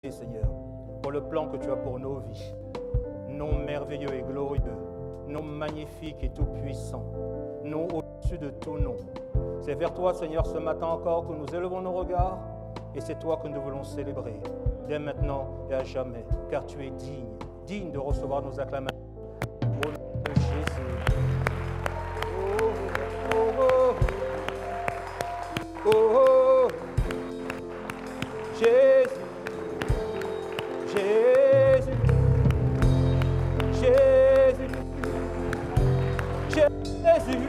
Seigneur, pour le plan que tu as pour nos vies. Nom merveilleux et glorieux, nom magnifique et tout-puissant, nom au-dessus de tout nom. C'est vers toi, Seigneur, ce matin encore que nous élevons nos regards et c'est toi que nous voulons célébrer, dès maintenant et à jamais, car tu es digne de recevoir nos acclamations. Au nom de Jésus. Oh, oh, Jésus, Jésus, Jésus, Jésus,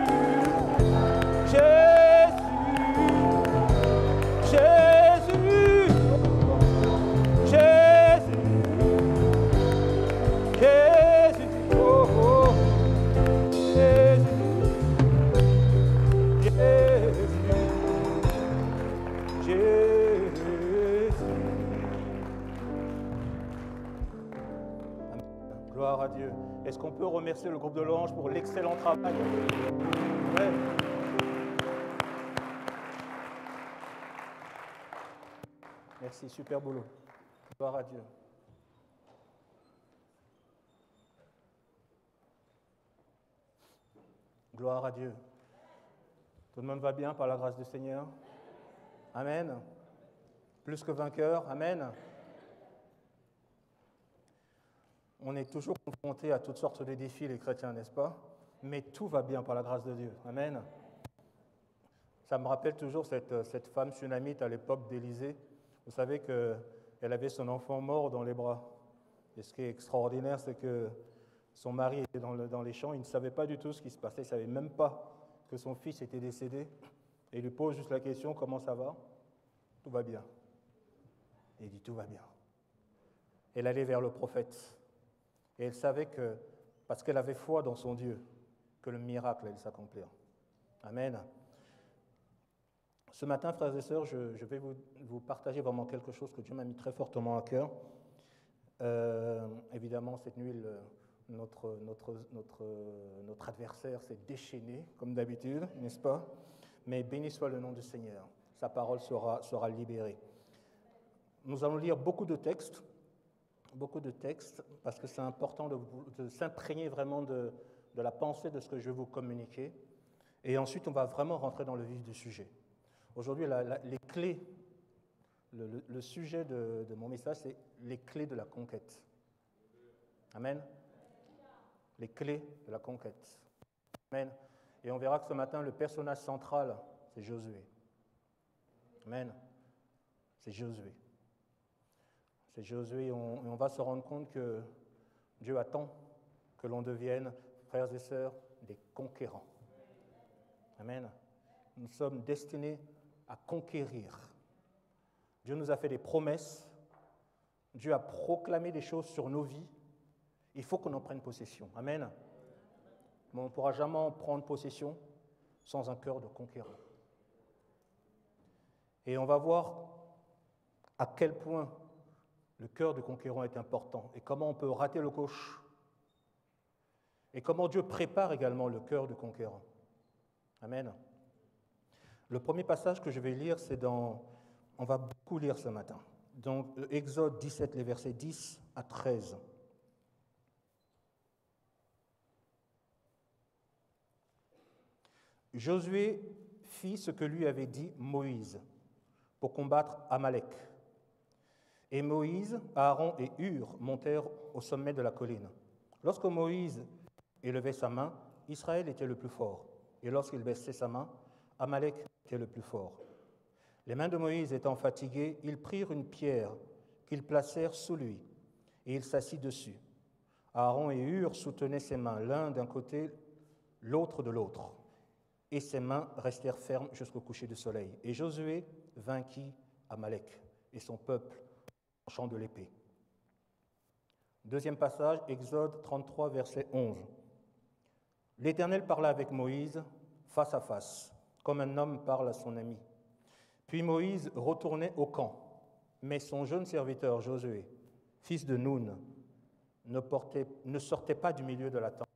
Jésus, Jésus, Jésus, oh, oh, Jésus, Jésus. Amen. Gloire à Dieu. Est-ce qu'on peut remercier le groupe de louanges pour l'excellent travail? Ouais. Merci, super boulot. Gloire à Dieu. Gloire à Dieu. Tout le monde va bien par la grâce du Seigneur? Amen. Plus que vainqueur. Amen. On est toujours confrontés à toutes sortes de défis, les chrétiens, n'est-ce pas? Mais tout va bien par la grâce de Dieu. Amen. Ça me rappelle toujours cette femme sunamite à l'époque d'Élisée. Vous savez qu'elle avait son enfant mort dans les bras. Et ce qui est extraordinaire, c'est que son mari était dans les champs. Il ne savait pas du tout ce qui se passait. Il ne savait même pas que son fils était décédé. Et il lui pose juste la question, comment ça va? Tout va bien. Et il dit, tout va bien. Elle allait vers le prophète. Et elle savait que, parce qu'elle avait foi dans son Dieu, que le miracle allait s'accomplir. Amen. Ce matin, frères et sœurs, je vais vous partager vraiment quelque chose que Dieu m'a mis très fortement à cœur. Évidemment, cette nuit, notre adversaire s'est déchaîné, comme d'habitude, n'est-ce pas? Mais béni soit le nom du Seigneur. Sa parole sera libérée. Nous allons lire beaucoup de textes, parce que c'est important de s'imprégner vraiment de la pensée de ce que je vais vous communiquer. Et ensuite, on va vraiment rentrer dans le vif du sujet. Aujourd'hui, les clés, le sujet de mon message, c'est les clés de la conquête. Amen. Les clés de la conquête. Amen. Et on verra que ce matin, le personnage central, c'est Josué. Amen. C'est Josué. C'est Josué, et on va se rendre compte que Dieu attend que l'on devienne, frères et sœurs, des conquérants. Amen. Nous sommes destinés à conquérir. Dieu nous a fait des promesses. Dieu a proclamé des choses sur nos vies. Il faut qu'on en prenne possession. Amen. Mais on ne pourra jamais en prendre possession sans un cœur de conquérant. Et on va voir à quel point le cœur du conquérant est important et comment on peut rater le coche et comment Dieu prépare également le cœur du conquérant. Amen. Le premier passage que je vais lire, on va beaucoup lire ce matin. Donc, Exode 17, les versets 10 à 13. Josué fit ce que lui avait dit Moïse pour combattre Amalek. Et Moïse, Aaron et Hur montèrent au sommet de la colline. Lorsque Moïse élevait sa main, Israël était le plus fort. Et lorsqu'il baissait sa main, Amalek était le plus fort. Les mains de Moïse étant fatiguées, ils prirent une pierre qu'ils placèrent sous lui, et il s'assit dessus. Aaron et Hur soutenaient ses mains, l'un d'un côté, l'autre de l'autre. Et ses mains restèrent fermes jusqu'au coucher du soleil. Et Josué vainquit Amalek et son peuple en champ de l'épée. Deuxième passage, Exode 33, verset 11. L'Éternel parla avec Moïse face à face, comme un homme parle à son ami. Puis Moïse retournait au camp, mais son jeune serviteur Josué, fils de Nun, ne sortait pas du milieu de la tente.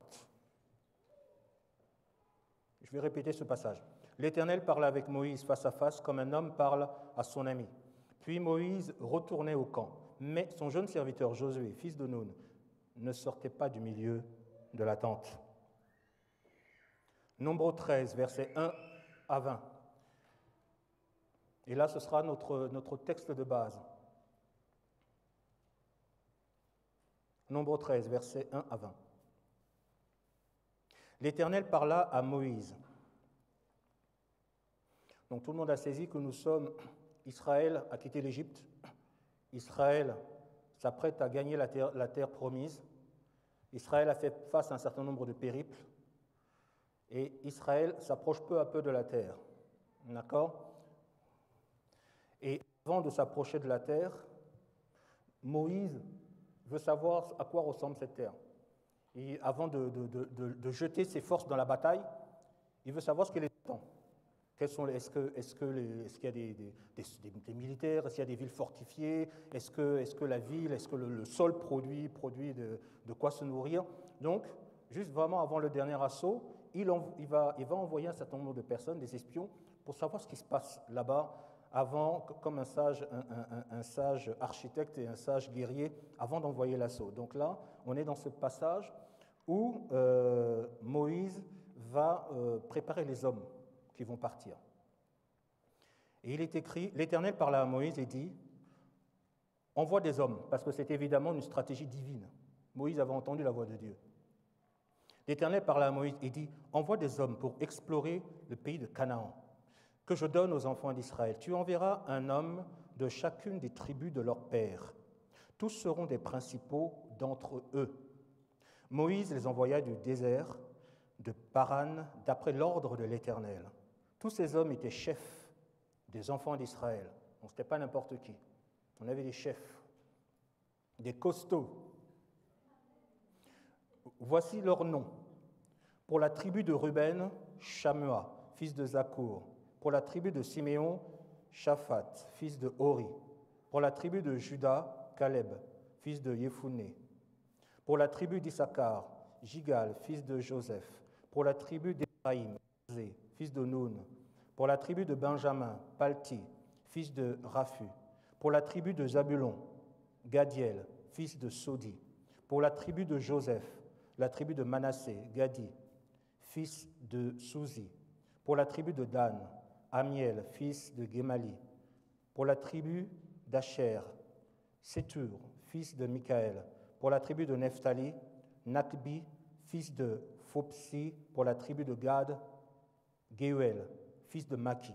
Je vais répéter ce passage. L'Éternel parla avec Moïse face à face, comme un homme parle à son ami. Puis Moïse retournait au camp, mais son jeune serviteur Josué, fils de Nun, ne sortait pas du milieu de la tente. Nombre 13, versets 1 à 20. Et là, ce sera notre texte de base. Nombre 13, versets 1 à 20. L'Éternel parla à Moïse. Donc tout le monde a saisi que nous sommes, Israël a quitté l'Égypte, Israël s'apprête à gagner la terre promise, Israël a fait face à un certain nombre de périples, et Israël s'approche peu à peu de la terre. D'accord ? Et avant de s'approcher de la terre, Moïse veut savoir à quoi ressemble cette terre. Et avant de jeter ses forces dans la bataille, il veut savoir ce qu'il attend. Est-ce qu'il y a des militaires? Est-ce qu'il y a des villes fortifiées? Est-ce que la ville, est-ce que le sol produit de quoi se nourrir? Donc, juste vraiment avant le dernier assaut, il va envoyer un certain nombre de personnes, des espions, pour savoir ce qui se passe là-bas, avant, comme un sage architecte et un sage guerrier, avant d'envoyer l'assaut. Donc là, on est dans ce passage où Moïse va préparer les hommes qui vont partir. Et il est écrit, l'Éternel parla à Moïse et dit, envoie des hommes, parce que c'est évidemment une stratégie divine. Moïse avait entendu la voix de Dieu. L'Éternel parla à Moïse et dit, envoie des hommes pour explorer le pays de Canaan, que je donne aux enfants d'Israël. Tu enverras un homme de chacune des tribus de leur père. Tous seront des principaux d'entre eux. Moïse les envoya du désert de Paran d'après l'ordre de l'Éternel. Tous ces hommes étaient chefs des enfants d'Israël. Donc, ce n'était pas n'importe qui. On avait des chefs, des costauds. Voici leurs noms. Pour la tribu de Ruben, Shamua, fils de Zakour. Pour la tribu de Siméon, Shaphat, fils de Hori. Pour la tribu de Juda, Caleb, fils de Yéphuné. Pour la tribu d'Issachar, Jigal, fils de Joseph. Pour la tribu d'Éphraïm, Zé, fils de Nun. Pour la tribu de Benjamin, Palti, fils de Raphu. Pour la tribu de Zabulon, Gadiel, fils de Sodi. Pour la tribu de Joseph, la tribu de Manassé, Gadi, fils de Souzi. Pour la tribu de Dan, Amiel, fils de Gemali. Pour la tribu d'Asher, Sétur, fils de Michaël. Pour la tribu de Nephtali, Nakbi, fils de Phopsi. Pour la tribu de Gad, Géuel, fils de Maki.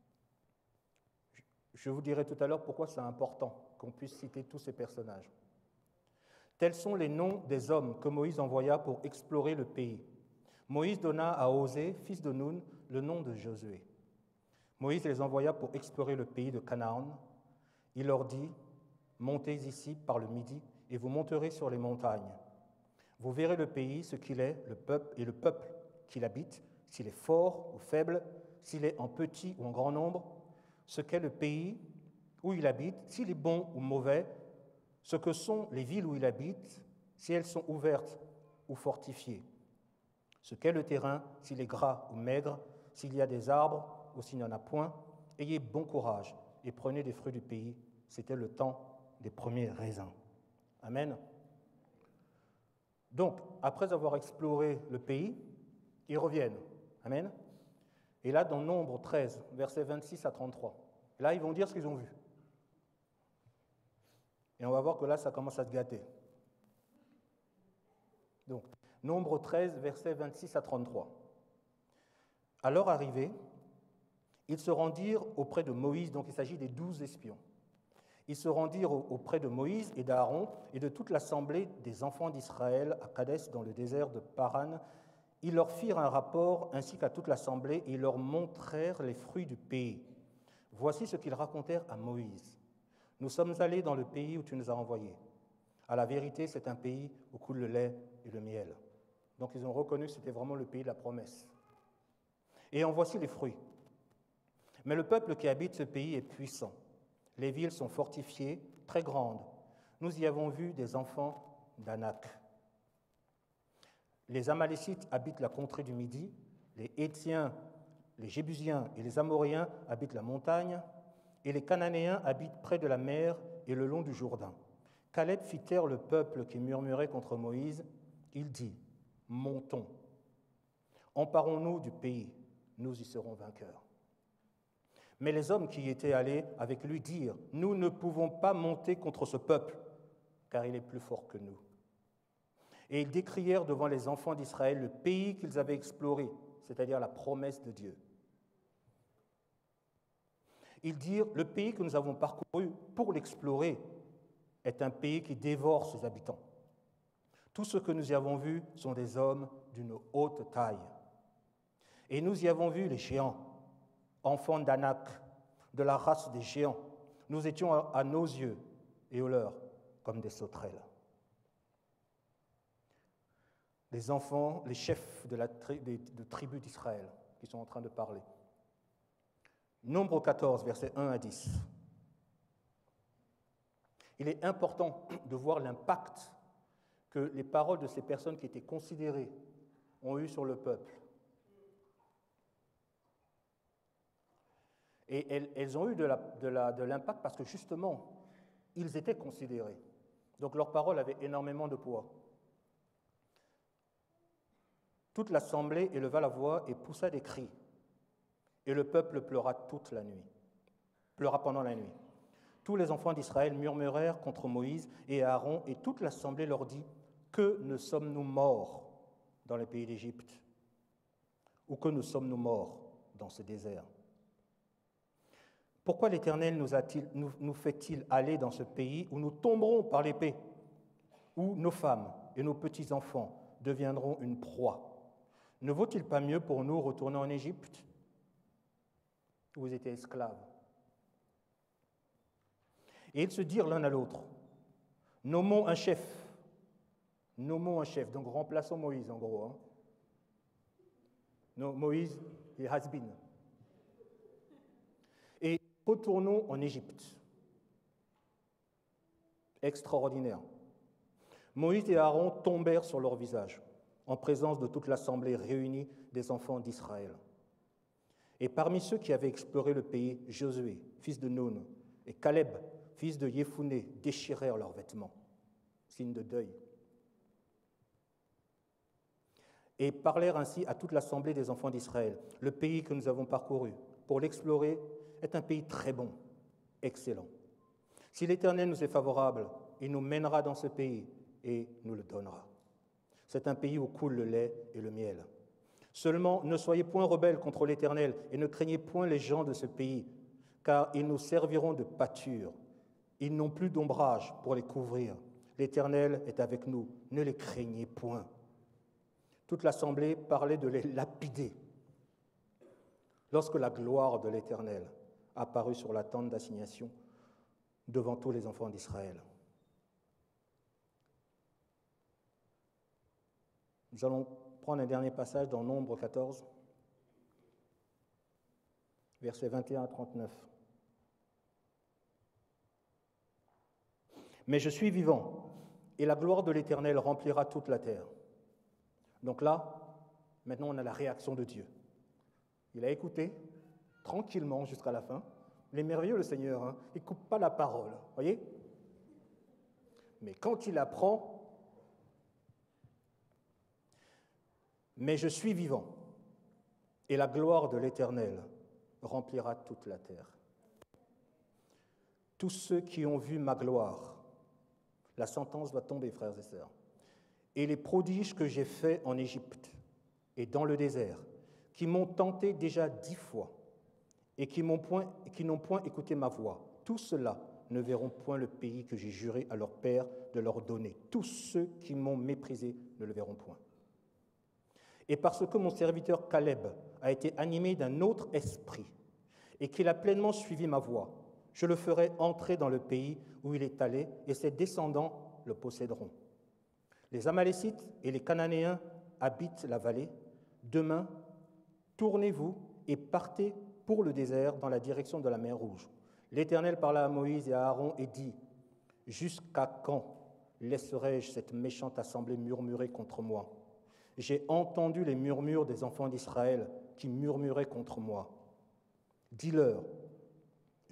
Je vous dirai tout à l'heure pourquoi c'est important qu'on puisse citer tous ces personnages. Tels sont les noms des hommes que Moïse envoya pour explorer le pays. Moïse donna à Osée, fils de Nun, le nom de Josué. Moïse les envoya pour explorer le pays de Canaan. Il leur dit, « Montez ici par le midi, et vous monterez sur les montagnes. Vous verrez le pays, ce qu'il est, le peuple qu'il habite, s'il est fort ou faible, s'il est en petit ou en grand nombre, ce qu'est le pays où il habite, s'il est bon ou mauvais, ce que sont les villes où il habite, si elles sont ouvertes ou fortifiées, ce qu'est le terrain, s'il est gras ou maigre, s'il y a des arbres ou s'il n'y en a point. Ayez bon courage et prenez des fruits du pays. C'était le temps des premiers raisins. » Amen. Donc, après avoir exploré le pays, ils reviennent. Amen. Et là, dans Nombre 13, versets 26 à 33, là, ils vont dire ce qu'ils ont vu. Et on va voir que là, ça commence à se gâter. Donc, Nombre 13, versets 26 à 33. À leur arrivée, ils se rendirent auprès de Moïse, donc il s'agit des 12 espions. Ils se rendirent auprès de Moïse et d'Aaron et de toute l'assemblée des enfants d'Israël à Kadès, dans le désert de Paran. Ils leur firent un rapport ainsi qu'à toute l'assemblée et ils leur montrèrent les fruits du pays. Voici ce qu'ils racontèrent à Moïse. « Nous sommes allés dans le pays où tu nous as envoyés. À la vérité, c'est un pays où coule le lait et le miel. » Donc ils ont reconnu que c'était vraiment le pays de la promesse. Et en voici les fruits. Mais le peuple qui habite ce pays est puissant. Les villes sont fortifiées, très grandes. Nous y avons vu des enfants d'Anak. Les Amalécites habitent la contrée du Midi, les Hétiens, les Jébusiens et les Amoréens habitent la montagne, et les Cananéens habitent près de la mer et le long du Jourdain. Caleb fit taire le peuple qui murmurait contre Moïse. Il dit, « Montons, emparons-nous du pays, nous y serons vainqueurs. » Mais les hommes qui y étaient allés avec lui dirent, « Nous ne pouvons pas monter contre ce peuple, car il est plus fort que nous. » Et ils décrièrent devant les enfants d'Israël le pays qu'ils avaient exploré, c'est-à-dire la promesse de Dieu. Ils dirent, « Le pays que nous avons parcouru pour l'explorer est un pays qui dévore ses habitants. Tout ce que nous y avons vu sont des hommes d'une haute taille. Et nous y avons vu les géants, enfants d'Anak, de la race des géants. Nous étions à nos yeux et aux leurs comme des sauterelles. » Les enfants, les chefs de tribus d'Israël qui sont en train de parler. Nombre 14, versets 1 à 10. Il est important de voir l'impact que les paroles de ces personnes qui étaient considérées ont eu sur le peuple. Et elles ont eu de l'impact parce que justement, ils étaient considérés. Donc leurs paroles avaient énormément de poids. Toute l'assemblée éleva la voix et poussa des cris. Et le peuple pleura pendant la nuit. Tous les enfants d'Israël murmurèrent contre Moïse et Aaron, et toute l'assemblée leur dit, « Que ne sommes-nous morts dans le pays d'Égypte? Ou que ne sommes-nous morts dans ce désert? Pourquoi l'Éternel nous fait-il aller dans ce pays où nous tomberons par l'épée, où nos femmes et nos petits-enfants deviendront une proie? Ne vaut-il pas mieux pour nous retourner en Égypte, où vous étiez esclaves? » Et ils se dirent l'un à l'autre, « Nommons un chef. » Nommons un chef. Donc remplaçons Moïse, en gros. Hein. Non, Moïse est has-been. Et retournons en Égypte. Extraordinaire. Moïse et Aaron tombèrent sur leur visage, en présence de toute l'assemblée réunie des enfants d'Israël. Et parmi ceux qui avaient exploré le pays, Josué, fils de Nun, et Caleb, fils de Yéphuné, déchirèrent leurs vêtements, signe de deuil. Et parlèrent ainsi à toute l'assemblée des enfants d'Israël. Le pays que nous avons parcouru pour l'explorer est un pays très bon, excellent. Si l'Éternel nous est favorable, il nous mènera dans ce pays et nous le donnera. C'est un pays où coule le lait et le miel. Seulement, ne soyez point rebelles contre l'Éternel et ne craignez point les gens de ce pays, car ils nous serviront de pâture. Ils n'ont plus d'ombrage pour les couvrir. L'Éternel est avec nous, ne les craignez point. Toute l'assemblée parlait de les lapider. Lorsque la gloire de l'Éternel apparut sur la tente d'assignation devant tous les enfants d'Israël. Nous allons prendre un dernier passage dans Nombre 14, versets 21 à 39. « Mais je suis vivant, et la gloire de l'Éternel remplira toute la terre. » Donc là, maintenant on a la réaction de Dieu. Il a écouté tranquillement jusqu'à la fin. Il est merveilleux le Seigneur, hein? Il ne coupe pas la parole, voyez? Mais quand il apprend, mais je suis vivant, et la gloire de l'Éternel remplira toute la terre. Tous ceux qui ont vu ma gloire, la sentence va tomber, frères et sœurs, et les prodiges que j'ai faits en Égypte et dans le désert, qui m'ont tenté déjà 10 fois et qui n'ont point écouté ma voix, tous ceux-là ne verront point le pays que j'ai juré à leur père de leur donner. Tous ceux qui m'ont méprisé ne le verront point. Et parce que mon serviteur Caleb a été animé d'un autre esprit et qu'il a pleinement suivi ma voix, je le ferai entrer dans le pays où il est allé et ses descendants le posséderont. Les Amalécites et les Cananéens habitent la vallée. Demain, tournez-vous et partez pour le désert dans la direction de la mer Rouge. L'Éternel parla à Moïse et à Aaron et dit, « Jusqu'à quand laisserai-je cette méchante assemblée murmurer contre moi? J'ai entendu les murmures des enfants d'Israël qui murmuraient contre moi. Dis-leur,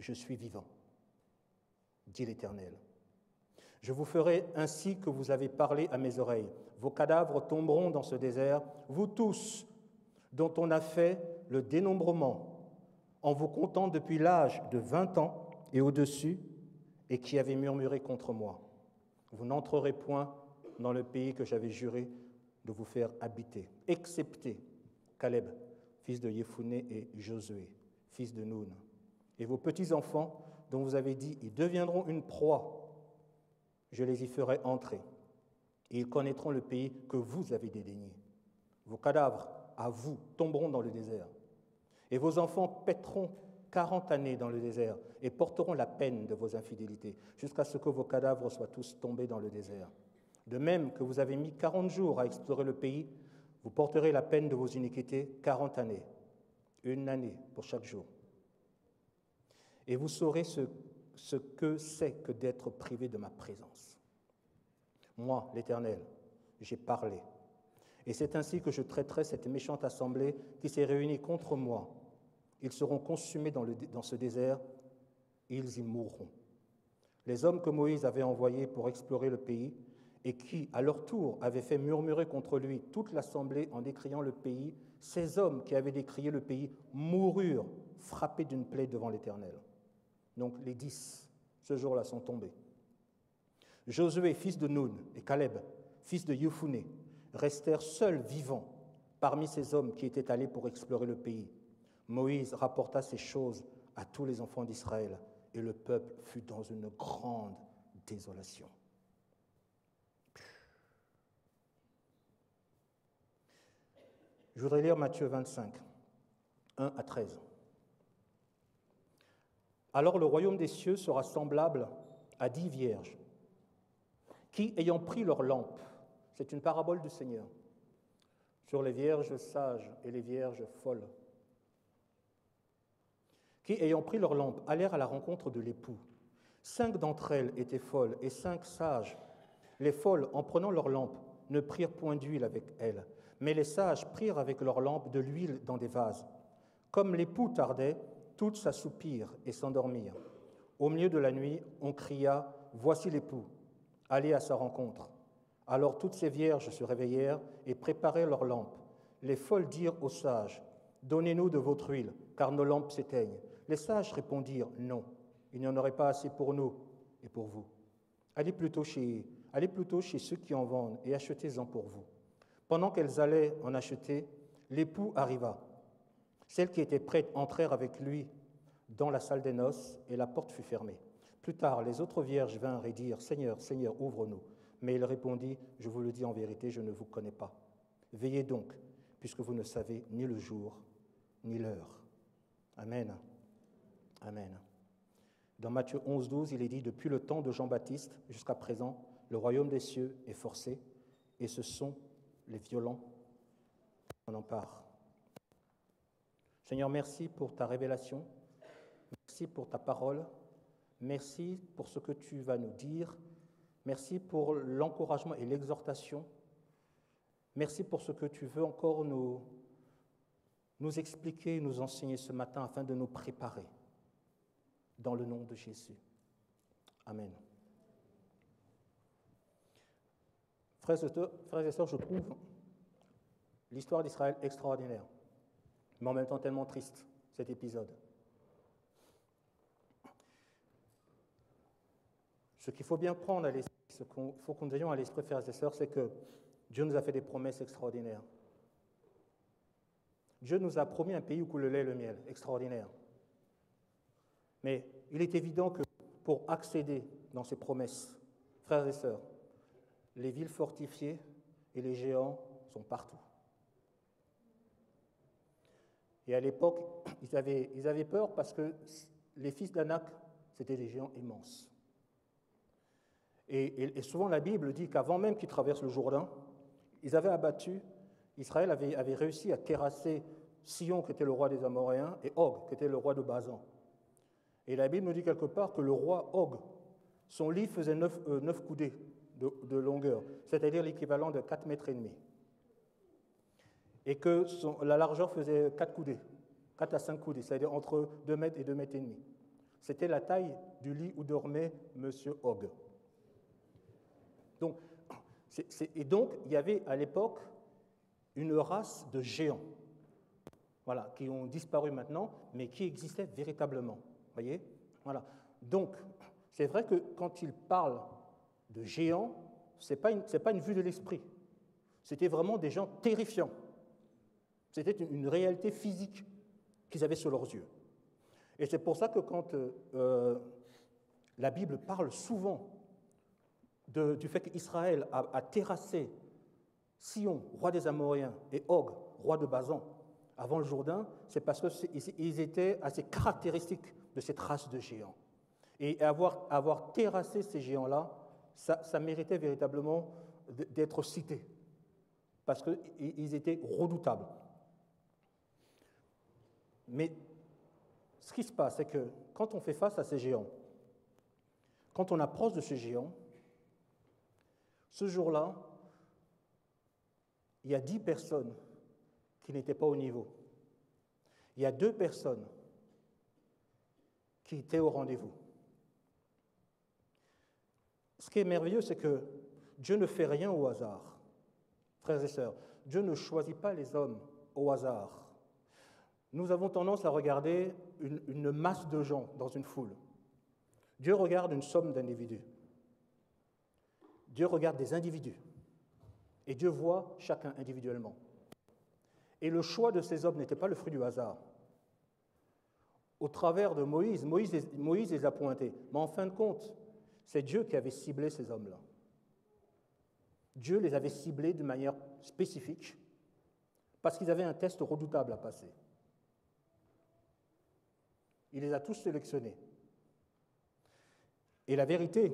je suis vivant, dit l'Éternel. Je vous ferai ainsi que vous avez parlé à mes oreilles. Vos cadavres tomberont dans ce désert, vous tous, dont on a fait le dénombrement, en vous comptant depuis l'âge de 20 ans et au-dessus, et qui avez murmuré contre moi. Vous n'entrerez point dans le pays que j'avais juré de vous faire habiter, excepté Caleb, fils de Yéphoné, et Josué, fils de Nun. Et vos petits-enfants, dont vous avez dit, ils deviendront une proie, je les y ferai entrer, et ils connaîtront le pays que vous avez dédaigné. Vos cadavres, à vous, tomberont dans le désert, et vos enfants paîtront 40 années dans le désert et porteront la peine de vos infidélités, jusqu'à ce que vos cadavres soient tous tombés dans le désert. De même que vous avez mis 40 jours à explorer le pays, vous porterez la peine de vos iniquités 40 années, une année pour chaque jour. Et vous saurez ce que c'est que d'être privé de ma présence. Moi, l'Éternel, j'ai parlé. Et c'est ainsi que je traiterai cette méchante assemblée qui s'est réunie contre moi. Ils seront consumés dans ce désert, et ils y mourront. Les hommes que Moïse avait envoyés pour explorer le pays, et qui, à leur tour, avaient fait murmurer contre lui toute l'assemblée en décriant le pays, ces hommes qui avaient décrié le pays moururent, frappés d'une plaie devant l'Éternel. Donc les 10, ce jour-là, sont tombés. Josué, fils de Nun, et Caleb, fils de Yéphoné, restèrent seuls vivants parmi ces hommes qui étaient allés pour explorer le pays. Moïse rapporta ces choses à tous les enfants d'Israël, et le peuple fut dans une grande désolation. Je voudrais lire Matthieu 25, 1 à 13. Alors le royaume des cieux sera semblable à 10 vierges qui, ayant pris leurs lampes, c'est une parabole du Seigneur, sur les vierges sages et les vierges folles, qui, ayant pris leurs lampes, allèrent à la rencontre de l'époux. 5 d'entre elles étaient folles et 5 sages. Les folles, en prenant leurs lampes, ne prirent point d'huile avec elles, mais les sages prirent avec leurs lampes de l'huile dans des vases. Comme l'époux tardait, toutes s'assoupirent et s'endormirent. Au milieu de la nuit, on cria « Voici l'époux, allez à sa rencontre ». Alors toutes ces vierges se réveillèrent et préparèrent leurs lampes. Les folles dirent aux sages « Donnez-nous de votre huile, car nos lampes s'éteignent ». Les sages répondirent « Non, il n'y en aurait pas assez pour nous et pour vous. Allez plutôt chez ceux qui en vendent et achetez-en pour vous. » Pendant qu'elles allaient en acheter, l'époux arriva. Celles qui étaient prêtes entrèrent avec lui dans la salle des noces et la porte fut fermée. Plus tard, les autres vierges vinrent et dirent « Seigneur, Seigneur, ouvre-nous ». Mais il répondit « Je vous le dis en vérité, je ne vous connais pas. Veillez donc, puisque vous ne savez ni le jour ni l'heure. » Amen. Amen. Dans Matthieu 11, 12, il est dit « Depuis le temps de Jean-Baptiste jusqu'à présent, le royaume des cieux est forcé, et ce sont les violents qui en emparent. » Seigneur, merci pour ta révélation, merci pour ta parole, merci pour ce que tu vas nous dire, merci pour l'encouragement et l'exhortation, merci pour ce que tu veux encore nous expliquer, nous enseigner ce matin afin de nous préparer dans le nom de Jésus. Amen. Frères et sœurs, je trouve l'histoire d'Israël extraordinaire, mais en même temps tellement triste, cet épisode. Ce qu'il faut bien prendre à l'esprit, ce qu'il faut que nous ayons à l'esprit, frères et sœurs, c'est que Dieu nous a fait des promesses extraordinaires. Dieu nous a promis un pays où coule le lait et le miel, extraordinaire. Mais il est évident que pour accéder dans ces promesses, frères et sœurs, les villes fortifiées et les géants sont partout. Et à l'époque, ils avaient peur parce que les fils d'Anak, c'était des géants immenses. Et souvent la Bible dit qu'avant même qu'ils traversent le Jourdain, ils avaient abattu, Israël avait réussi à terrasser Sion, qui était le roi des Amoréens, et Og, qui était le roi de Basan. Et la Bible nous dit quelque part que le roi Og, son lit faisait 9 coudées de longueur, c'est-à-dire l'équivalent de 4,5 mètres. Et que la largeur faisait 4 coudées, 4 à 5 coudées, c'est-à-dire entre 2 mètres et 2,5 mètres. C'était la taille du lit où dormait M. Og. Donc, il y avait à l'époque une race de géants, voilà, qui ont disparu maintenant, mais qui existaient véritablement. Voyez, voilà. Donc, c'est vrai que quand il parle de géants, ce n'est pas une vue de l'esprit. C'était vraiment des gens terrifiants. C'était une réalité physique qu'ils avaient sur leurs yeux. Et c'est pour ça que quand la Bible parle souvent du fait qu'Israël a terrassé Sion, roi des Amoréens, et Og, roi de Basan, avant le Jourdain, c'est parce qu'ils étaient assez caractéristiques de cette race de géants. Et avoir terrassé ces géants-là, ça méritait véritablement d'être cité, parce qu'ils étaient redoutables. Mais ce qui se passe, c'est que quand on fait face à ces géants, quand on approche de ces géants, ce jour-là, il y a 10 personnes qui n'étaient pas au niveau. Il y a 2 personnes qui étaient au rendez-vous. Ce qui est merveilleux, c'est que Dieu ne fait rien au hasard. Frères et sœurs, Dieu ne choisit pas les hommes au hasard. Nous avons tendance à regarder une masse de gens dans une foule. Dieu regarde une somme d'individus. Dieu regarde des individus. Et Dieu voit chacun individuellement. Et le choix de ces hommes n'était pas le fruit du hasard. Au travers de Moïse les a pointés. Mais en fin de compte, c'est Dieu qui avait ciblé ces hommes-là. Dieu les avait ciblés de manière spécifique parce qu'ils avaient un test redoutable à passer. Il les a tous sélectionnés. Et la vérité,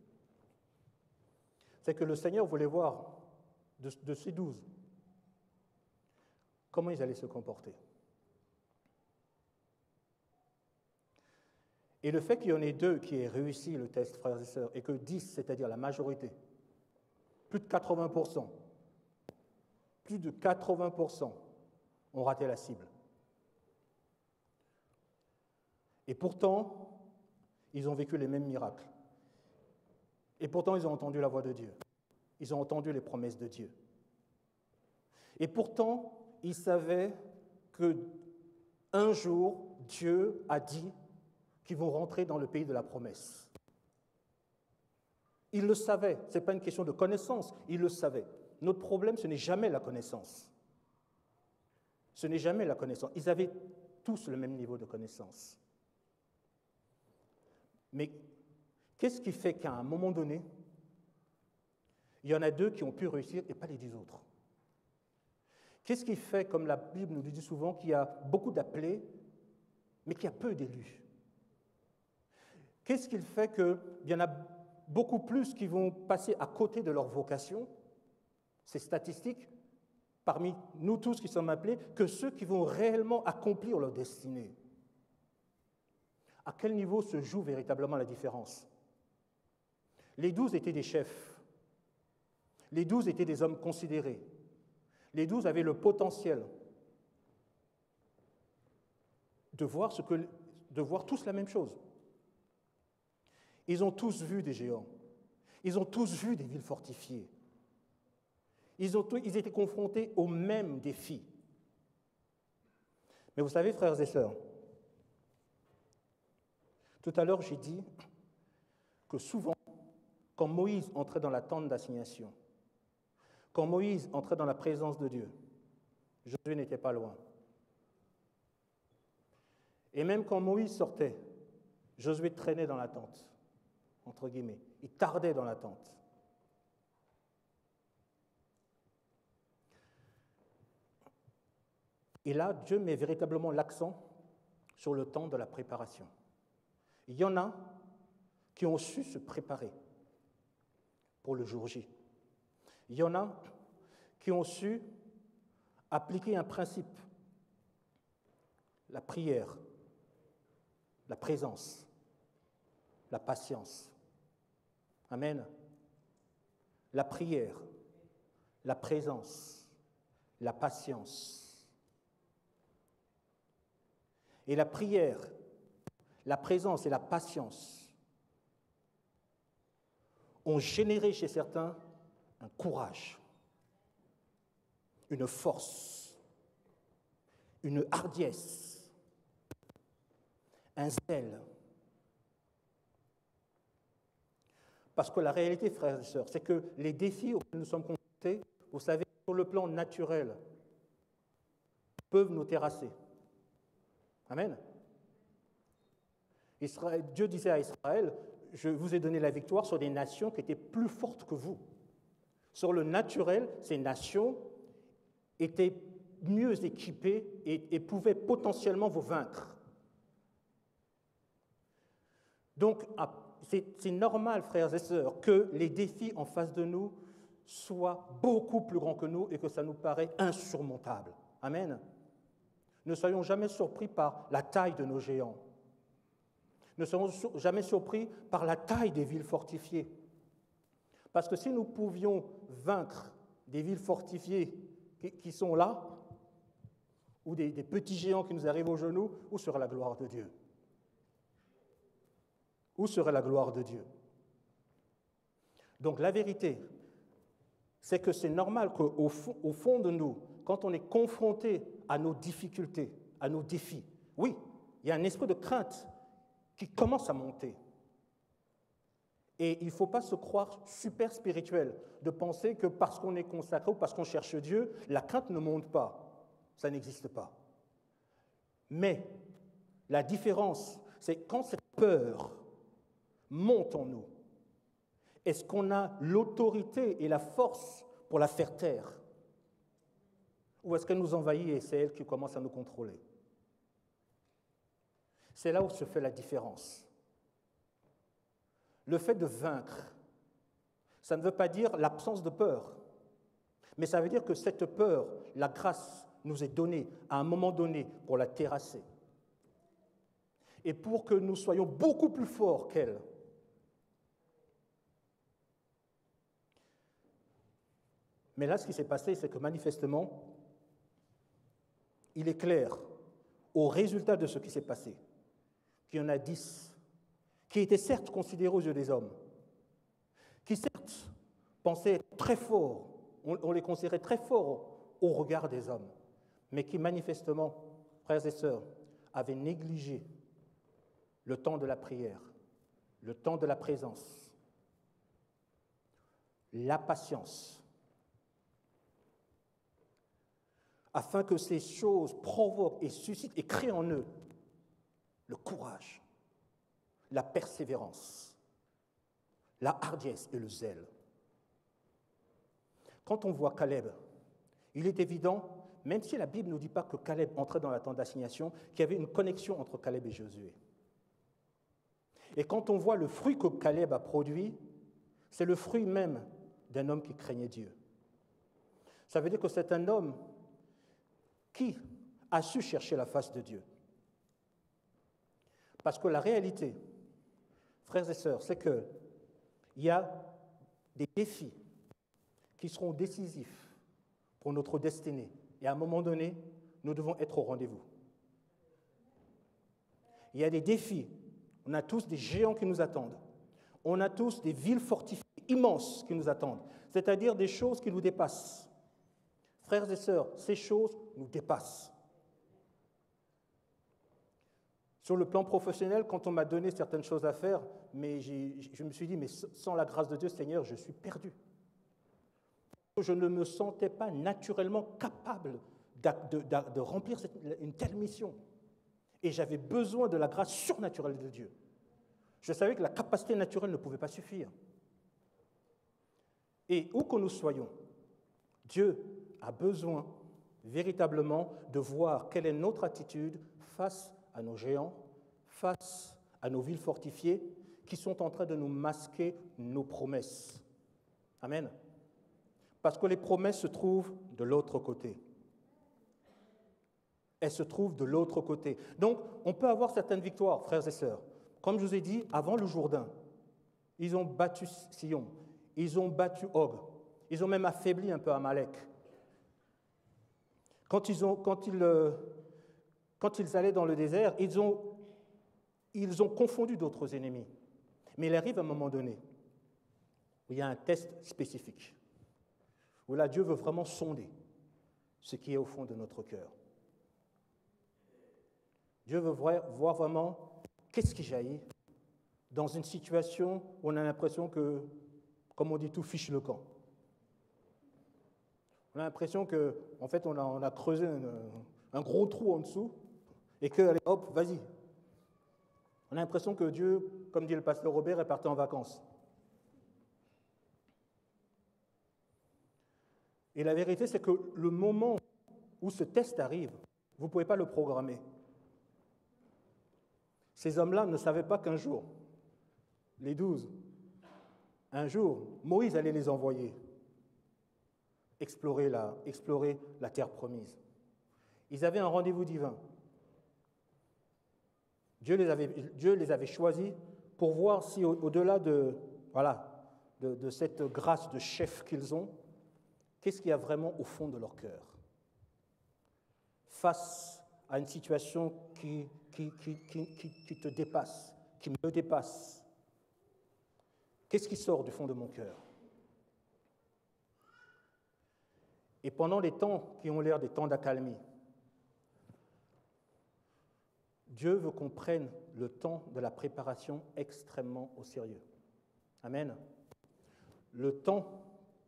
c'est que le Seigneur voulait voir de ces 12 comment ils allaient se comporter. Et le fait qu'il y en ait 2 qui aient réussi le test, frères et sœurs, et que 10, c'est-à-dire la majorité, plus de 80%, ont raté la cible. Et pourtant, ils ont vécu les mêmes miracles. Et pourtant, ils ont entendu la voix de Dieu. Ils ont entendu les promesses de Dieu. Et pourtant, ils savaient qu'un jour, Dieu a dit qu'ils vont rentrer dans le pays de la promesse. Ils le savaient. Ce n'est pas une question de connaissance, ils le savaient. Notre problème, ce n'est jamais la connaissance. Ce n'est jamais la connaissance. Ils avaient tous le même niveau de connaissance. Mais qu'est-ce qui fait qu'à un moment donné, il y en a 2 qui ont pu réussir et pas les 10 autres? Qu'est-ce qui fait, comme la Bible nous le dit souvent, qu'il y a beaucoup d'appelés, mais qu'il y a peu d'élus? Qu'est-ce qui fait qu'il y en a beaucoup plus qui vont passer à côté de leur vocation, c'est statistique, parmi nous tous qui sommes appelés, que ceux qui vont réellement accomplir leur destinée? À quel niveau se joue véritablement la différence? Les 12 étaient des chefs. Les 12 étaient des hommes considérés. Les 12 avaient le potentiel de voir tous la même chose. Ils ont tous vu des géants. Ils ont tous vu des villes fortifiées. Ils étaient confrontés aux mêmes défis. Mais vous savez, frères et sœurs, tout à l'heure, j'ai dit que souvent, quand Moïse entrait dans la tente d'assignation, quand Moïse entrait dans la présence de Dieu, Josué n'était pas loin. Et même quand Moïse sortait, Josué traînait dans la tente, entre guillemets. Il tardait dans la tente. Et là, Dieu met véritablement l'accent sur le temps de la préparation. Il y en a qui ont su se préparer pour le jour J. Il y en a qui ont su appliquer un principe, la prière, la présence, la patience. Amen. La prière, la présence, la patience. Et la prière, la présence et la patience ont généré chez certains un courage, une force, une hardiesse, un zèle. Parce que la réalité, frères et sœurs, c'est que les défis auxquels nous sommes confrontés, vous savez, sur le plan naturel, peuvent nous terrasser. Amen. Dieu disait à Israël, je vous ai donné la victoire sur des nations qui étaient plus fortes que vous. Sur le naturel, ces nations étaient mieux équipées et pouvaient potentiellement vous vaincre. Donc, c'est normal, frères et sœurs, que les défis en face de nous soient beaucoup plus grands que nous et que ça nous paraît insurmontable. Amen. Ne soyons jamais surpris par la taille de nos géants. Ne soyons jamais surpris par la taille des villes fortifiées. Parce que si nous pouvions vaincre des villes fortifiées qui sont là, ou des petits géants qui nous arrivent aux genoux, où serait la gloire de Dieu? Où serait la gloire de Dieu? Donc la vérité, c'est que c'est normal qu'au fond de nous, quand on est confronté à nos difficultés, à nos défis, oui, il y a un esprit de crainte qui commence à monter. Et il ne faut pas se croire super spirituel, de penser que parce qu'on est consacré ou parce qu'on cherche Dieu, la crainte ne monte pas. Ça n'existe pas. Mais la différence, c'est quand cette peur monte en nous, est-ce qu'on a l'autorité et la force pour la faire taire? Ou est-ce qu'elle nous envahit et c'est elle qui commence à nous contrôler? C'est là où se fait la différence. Le fait de vaincre, ça ne veut pas dire l'absence de peur, mais ça veut dire que cette peur, la grâce nous est donnée à un moment donné pour la terrasser. Et pour que nous soyons beaucoup plus forts qu'elle. Mais là, ce qui s'est passé, c'est que manifestement, il est clair, au résultat de ce qui s'est passé, qu'il y en a 10 qui étaient certes considérés aux yeux des hommes, qui certes pensaient être très forts, on les considérait très forts au regard des hommes, mais qui manifestement, frères et sœurs, avaient négligé le temps de la prière, le temps de la présence, la patience, afin que ces choses provoquent et suscitent et créent en eux le courage, la persévérance, la hardiesse et le zèle. Quand on voit Caleb, il est évident, même si la Bible ne dit pas que Caleb entrait dans la tente d'assignation, qu'il y avait une connexion entre Caleb et Josué. Et quand on voit le fruit que Caleb a produit, c'est le fruit même d'un homme qui craignait Dieu. Ça veut dire que c'est un homme qui a su chercher la face de Dieu. Parce que la réalité, frères et sœurs, c'est qu'il y a des défis qui seront décisifs pour notre destinée. Et à un moment donné, nous devons être au rendez-vous. Il y a des défis. On a tous des géants qui nous attendent. On a tous des villes fortifiées immenses qui nous attendent. C'est-à-dire des choses qui nous dépassent. Frères et sœurs, ces choses nous dépassent. Sur le plan professionnel, quand on m'a donné certaines choses à faire, mais je me suis dit, mais sans la grâce de Dieu, Seigneur, je suis perdu. Je ne me sentais pas naturellement capable de remplir une telle mission. Et j'avais besoin de la grâce surnaturelle de Dieu. Je savais que la capacité naturelle ne pouvait pas suffire. Et où que nous soyons, Dieu a besoin véritablement de voir quelle est notre attitude face à nos géants, face à nos villes fortifiées qui sont en train de nous masquer nos promesses. Amen. Parce que les promesses se trouvent de l'autre côté. Elles se trouvent de l'autre côté. Donc, on peut avoir certaines victoires, frères et sœurs. Comme je vous ai dit, avant le Jourdain, ils ont battu Sion, ils ont battu Og, ils ont même affaibli un peu Amalek. Quand ils allaient dans le désert, ils Ils ont confondu d'autres ennemis. Mais il arrive un moment donné où il y a un test spécifique, où là, Dieu veut vraiment sonder ce qui est au fond de notre cœur. Dieu veut voir vraiment qu'est-ce qui jaillit dans une situation où on a l'impression que, comme on dit, tout fiche le camp. On a l'impression qu'en fait, on a creusé un gros trou en dessous et que, allez, hop, vas-y. On a l'impression que Dieu, comme dit le pasteur Robert, est parti en vacances. Et la vérité, c'est que le moment où ce test arrive, vous ne pouvez pas le programmer. Ces hommes-là ne savaient pas qu'un jour, les 12, un jour, Moïse allait les envoyer explorer la terre promise. Ils avaient un rendez-vous divin. Dieu les avait choisis pour voir si au-delà de cette grâce de chef qu'ils ont, qu'est-ce qu'il y a vraiment au fond de leur cœur face à une situation qui te dépasse, qui me dépasse. Qu'est-ce qui sort du fond de mon cœur? Et pendant les temps qui ont l'air des temps d'accalmie, Dieu veut qu'on prenne le temps de la préparation extrêmement au sérieux. Amen. Le temps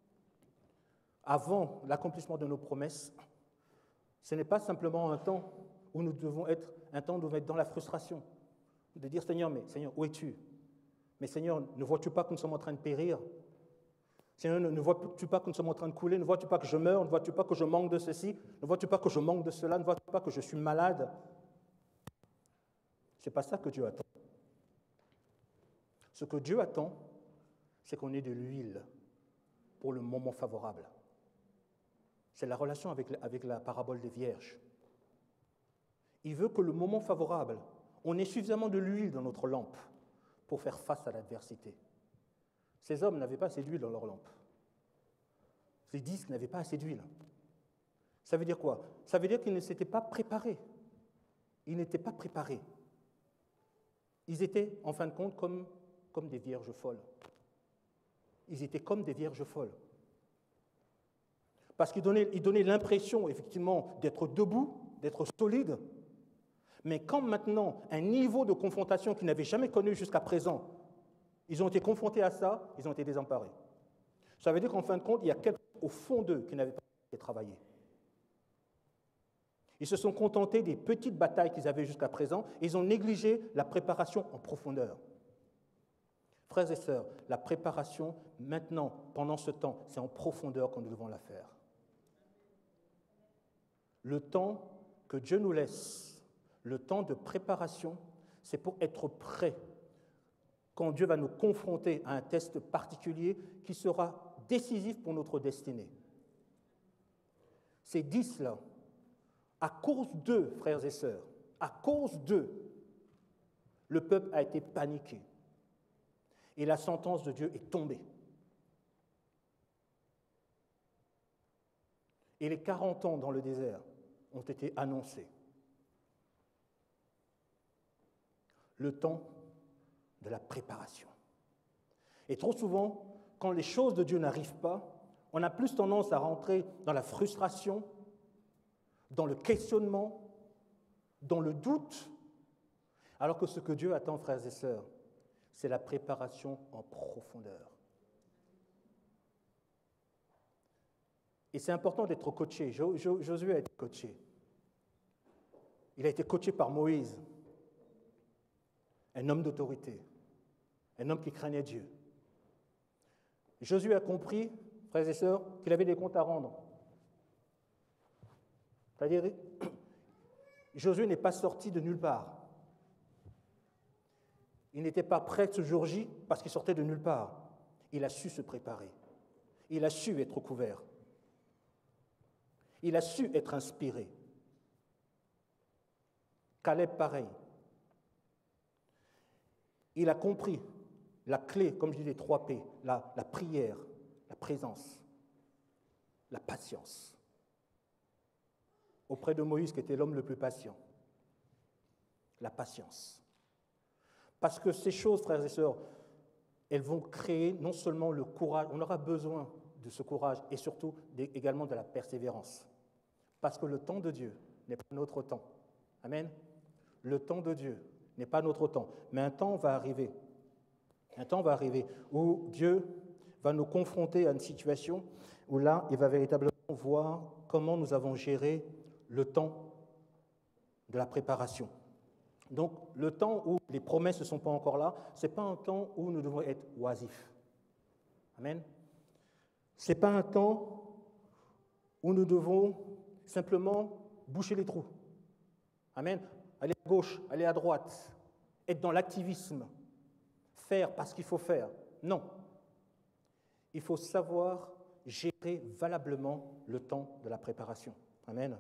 avant l'accomplissement de nos promesses, ce n'est pas simplement un temps où nous devons être dans la frustration, de dire Seigneur, où es-tu? Mais Seigneur, ne vois-tu pas que nous sommes en train de périr? Seigneur, ne vois-tu pas que nous sommes en train de couler? Ne vois-tu pas que je meurs? Ne vois-tu pas que je manque de ceci? Ne vois-tu pas que je manque de cela? Ne vois-tu pas que je suis malade? Ce n'est pas ça que Dieu attend. Ce que Dieu attend, c'est qu'on ait de l'huile pour le moment favorable. C'est la relation avec la parabole des vierges. Il veut que le moment favorable, on ait suffisamment de l'huile dans notre lampe pour faire face à l'adversité. Ces hommes n'avaient pas assez d'huile dans leur lampe. Ces 10 n'avaient pas assez d'huile. Ça veut dire quoi? Ça veut dire qu'ils ne s'étaient pas préparés. Ils n'étaient pas préparés. Ils étaient, en fin de compte, comme des vierges folles. Ils étaient comme des vierges folles. Parce qu'ils donnaient l'impression, effectivement, d'être debout, d'être solides. Mais quand maintenant, un niveau de confrontation qu'ils n'avaient jamais connu jusqu'à présent, ils ont été confrontés à ça, ils ont été désemparés. Ça veut dire qu'en fin de compte, il y a quelque chose au fond d'eux qui n'avaient pas été travaillé. Ils se sont contentés des petites batailles qu'ils avaient jusqu'à présent et ils ont négligé la préparation en profondeur. Frères et sœurs, la préparation, maintenant, pendant ce temps, c'est en profondeur que nous devons la faire. Le temps que Dieu nous laisse, le temps de préparation, c'est pour être prêt quand Dieu va nous confronter à un test particulier qui sera décisif pour notre destinée. Ces 10-là, à cause d'eux, frères et sœurs, à cause d'eux, le peuple a été paniqué. Et la sentence de Dieu est tombée. Et les 40 ans dans le désert ont été annoncés. Le temps de la préparation. Et trop souvent, quand les choses de Dieu n'arrivent pas, on a plus tendance à rentrer dans la frustration, dans le questionnement, dans le doute, alors que ce que Dieu attend, frères et sœurs, c'est la préparation en profondeur. Et c'est important d'être coaché. Josué a été coaché. Il a été coaché par Moïse, un homme d'autorité, un homme qui craignait Dieu. Josué a compris, frères et sœurs, qu'il avait des comptes à rendre. C'est-à-dire, Josué n'est pas sorti de nulle part. Il n'était pas prêt ce jour J parce qu'il sortait de nulle part. Il a su se préparer. Il a su être couvert. Il a su être inspiré. Caleb, pareil. Il a compris la clé, comme je dis, les 3 P, la prière, la présence, la patience. Auprès de Moïse, qui était l'homme le plus patient. La patience. Parce que ces choses, frères et sœurs, elles vont créer non seulement le courage, on aura besoin de ce courage et surtout également de la persévérance. Parce que le temps de Dieu n'est pas notre temps. Amen. Le temps de Dieu n'est pas notre temps. Mais un temps va arriver. Un temps va arriver où Dieu va nous confronter à une situation où là, il va véritablement voir comment nous avons géré le temps de la préparation. Donc, le temps où les promesses ne sont pas encore là, ce n'est pas un temps où nous devons être oisifs. Amen. Ce n'est pas un temps où nous devons simplement boucher les trous. Amen. Aller à gauche, aller à droite, être dans l'activisme, faire parce qu'il faut faire. Non. Il faut savoir gérer valablement le temps de la préparation. Amen.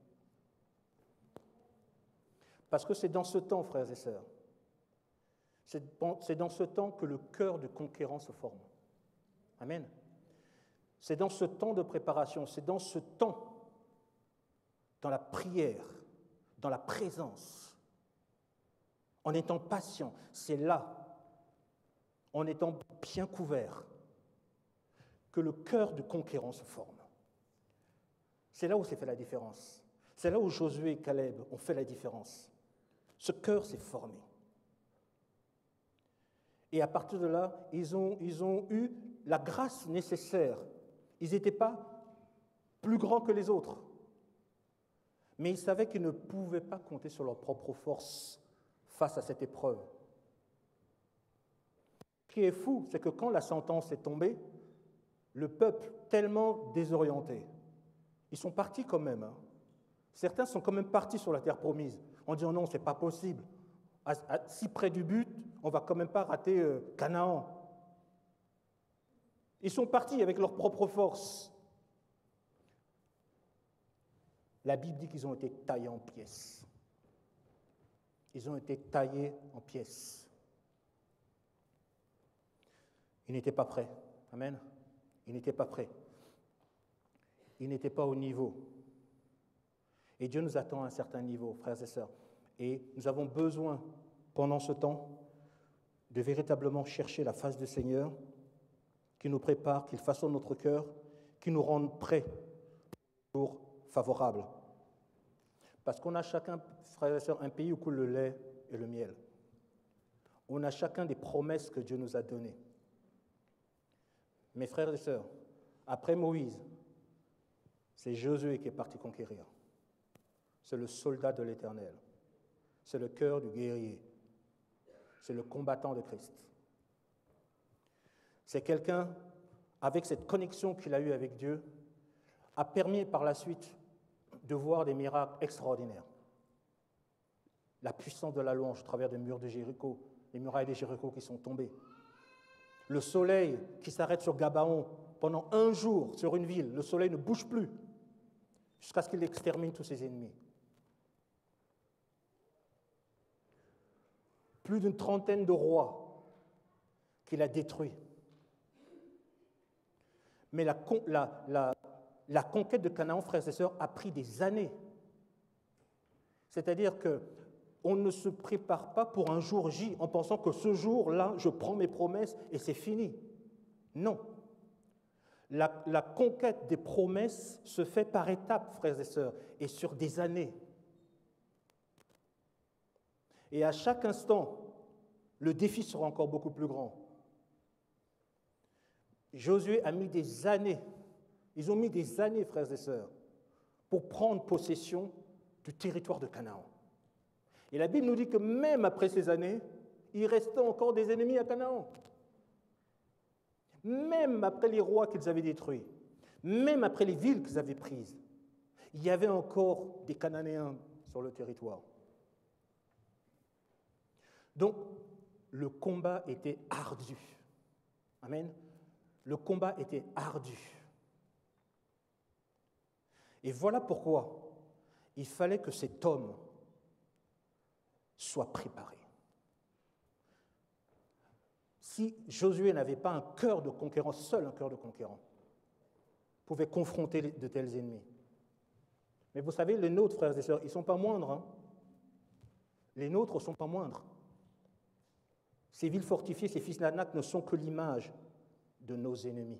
Parce que c'est dans ce temps, frères et sœurs, c'est dans ce temps que le cœur du conquérant se forme. Amen. C'est dans ce temps de préparation, c'est dans ce temps, dans la prière, dans la présence, en étant patient, c'est là, en étant bien couvert, que le cœur du conquérant se forme. C'est là où s'est fait la différence. C'est là où Josué et Caleb ont fait la différence. Ce cœur s'est formé. Et à partir de là, ils ont eu la grâce nécessaire. Ils n'étaient pas plus grands que les autres. Mais ils savaient qu'ils ne pouvaient pas compter sur leur propre force face à cette épreuve. Ce qui est fou, c'est que quand la sentence est tombée, le peuple, tellement désorienté, ils sont partis quand même. Certains sont quand même partis sur la terre promise, en disant non, ce n'est pas possible. Si près du but, on ne va quand même pas rater Canaan. Ils sont partis avec leur propre force. La Bible dit qu'ils ont été taillés en pièces. Ils ont été taillés en pièces. Ils n'étaient pas prêts. Amen. Ils n'étaient pas prêts. Ils n'étaient pas au niveau. Et Dieu nous attend à un certain niveau, frères et sœurs. Et nous avons besoin, pendant ce temps, de véritablement chercher la face du Seigneur, qui nous prépare, qu'il façonne notre cœur, qui nous rende prêts pour favorable. Parce qu'on a chacun, frères et sœurs, un pays où coule le lait et le miel. On a chacun des promesses que Dieu nous a données. Mes frères et sœurs, après Moïse, c'est Josué qui est parti conquérir. C'est le soldat de l'Éternel. C'est le cœur du guerrier. C'est le combattant de Christ. C'est quelqu'un, avec cette connexion qu'il a eue avec Dieu, a permis par la suite de voir des miracles extraordinaires. La puissance de la louange au travers des murs de Jéricho, les murailles de Jéricho qui sont tombées. Le soleil qui s'arrête sur Gabaon pendant un jour sur une ville, le soleil ne bouge plus jusqu'à ce qu'il extermine tous ses ennemis. Plus d'une trentaine de rois qu'il a détruits. Mais la conquête de Canaan, frères et sœurs, a pris des années. C'est-à-dire qu'on ne se prépare pas pour un jour J en pensant que ce jour-là, je prends mes promesses et c'est fini. Non. La conquête des promesses se fait par étapes, frères et sœurs, et sur des années. Et à chaque instant, le défi sera encore beaucoup plus grand. Josué a mis des années, ils ont mis des années, frères et sœurs, pour prendre possession du territoire de Canaan. Et la Bible nous dit que même après ces années, il restait encore des ennemis à Canaan. Même après les rois qu'ils avaient détruits, même après les villes qu'ils avaient prises, il y avait encore des Cananéens sur le territoire. Donc, le combat était ardu. Amen. Le combat était ardu. Et voilà pourquoi il fallait que cet homme soit préparé. Si Josué n'avait pas un cœur de conquérant, seul un cœur de conquérant, pouvait confronter de tels ennemis. Mais vous savez, les nôtres, frères et sœurs, ils ne sont pas moindres. Les nôtres ne sont pas moindres. Ces villes fortifiées, ces fils d'Anak ne sont que l'image de nos ennemis.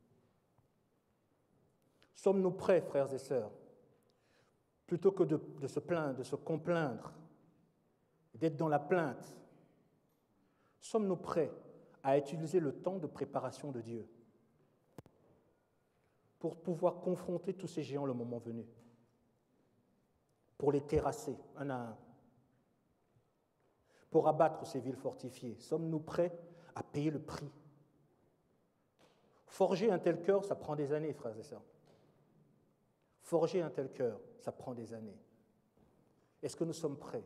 Sommes-nous prêts, frères et sœurs, plutôt que de se plaindre, de se complaindre, d'être dans la plainte, sommes-nous prêts à utiliser le temps de préparation de Dieu pour pouvoir confronter tous ces géants le moment venu, pour les terrasser un à un, pour abattre ces villes fortifiées? Sommes-nous prêts à payer le prix? Forger un tel cœur, ça prend des années, frères et sœurs. Forger un tel cœur, ça prend des années. Est-ce que nous sommes prêts?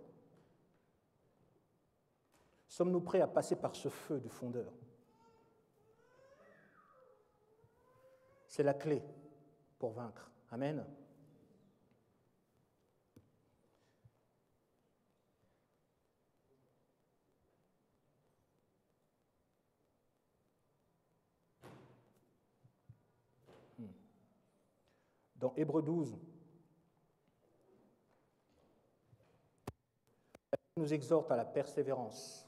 Sommes-nous prêts à passer par ce feu du fondeur? C'est la clé pour vaincre. Amen. Dans Hébreux 12, il nous exhorte à la persévérance.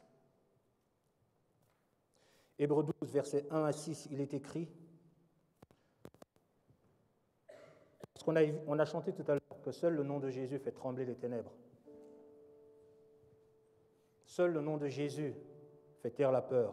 Hébreux 12, versets 1 à 6, il est écrit, parce qu'on a chanté tout à l'heure que seul le nom de Jésus fait trembler les ténèbres. Seul le nom de Jésus fait taire la peur.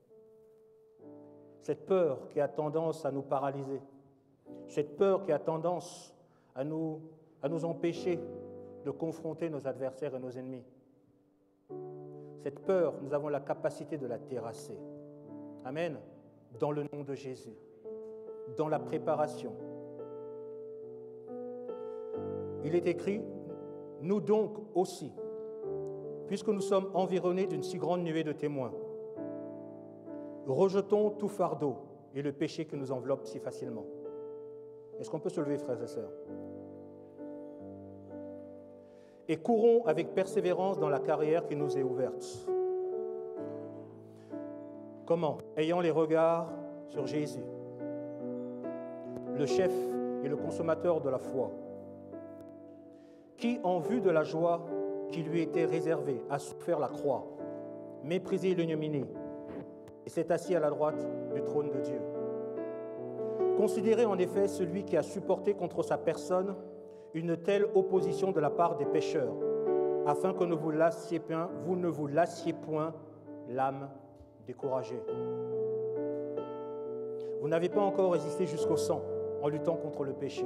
Cette peur qui a tendance à nous paralyser, cette peur qui a tendance à nous empêcher de confronter nos adversaires et nos ennemis. Cette peur, nous avons la capacité de la terrasser. Amen. Dans le nom de Jésus, dans la préparation. Il est écrit, nous donc aussi, puisque nous sommes environnés d'une si grande nuée de témoins, rejetons tout fardeau et le péché qui nous enveloppe si facilement. Est-ce qu'on peut se lever, frères et sœurs? Et courons avec persévérance dans la carrière qui nous est ouverte. Comment? Ayant les regards sur Jésus, le chef et le consommateur de la foi, qui, en vue de la joie qui lui était réservée, a souffert la croix, méprisé l'ignominie, et s'est assis à la droite du trône de Dieu. Considérez en effet celui qui a supporté contre sa personne une telle opposition de la part des pécheurs, afin que vous ne vous lassiez point l'âme découragée. Vous n'avez pas encore résisté jusqu'au sang en luttant contre le péché.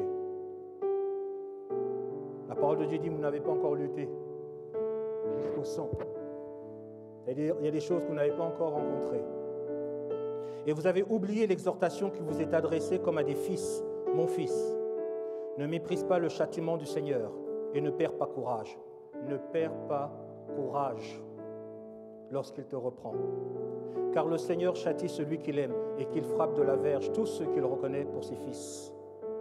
La parole de Dieu dit, vous n'avez pas encore lutté jusqu'au sang. Il y a des choses que vous n'avez pas encore rencontrées. Et vous avez oublié l'exhortation qui vous est adressée comme à des fils. Mon fils, ne méprise pas le châtiment du Seigneur et ne perds pas courage. Ne perds pas courage lorsqu'il te reprend. Car le Seigneur châtie celui qu'il aime et qu'il frappe de la verge tous ceux qu'il reconnaît pour ses fils.